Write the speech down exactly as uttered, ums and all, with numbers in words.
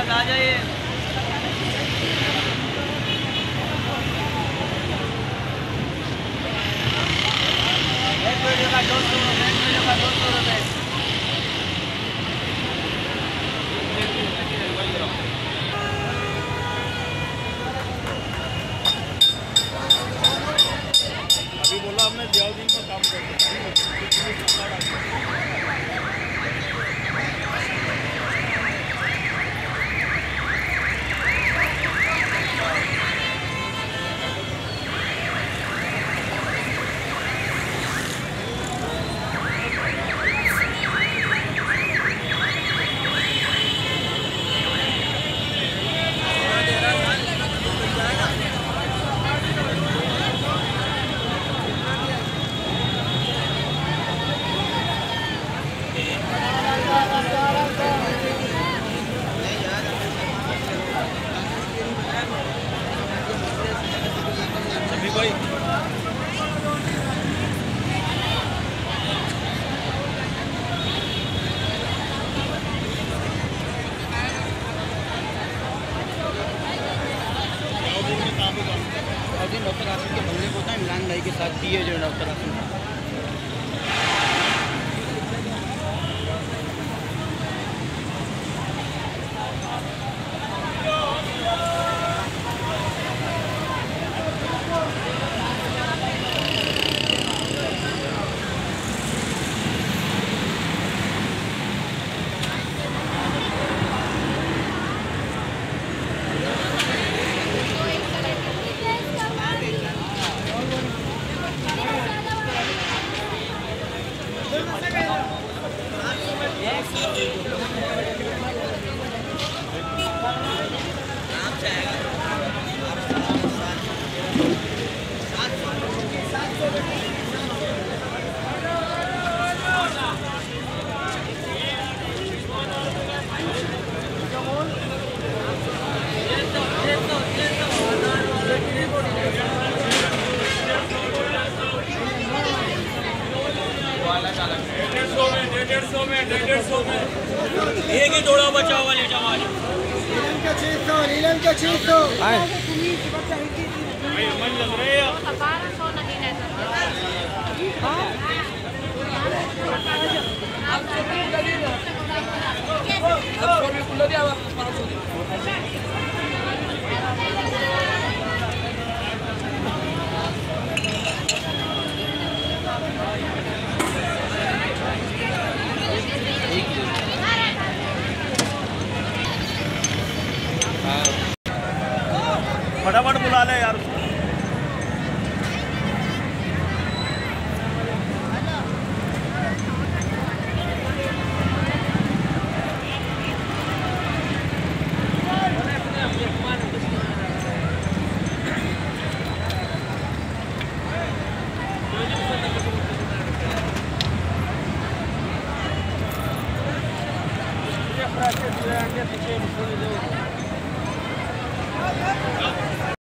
आ जाइए। एक वीडियो का दो सौ रुपये, एक वीडियो का दो सौ रुपये। अभी बोला हमने जियाउद्दीन का काम करते हैं। भाई डॉक्टर आसिफ के बंगले को होता है इमरान भाई के साथ दिए जो डॉक्टर आसिफ। डेढ़ सौ में डेढ़ सौ में एक ही जोड़ा बचा हुआ ले जाओ। नीलम का छह सौ, नीलम का छह सौ। मन लग रहे हैं बारह सौ नहीं फटाफट बुला ले यार।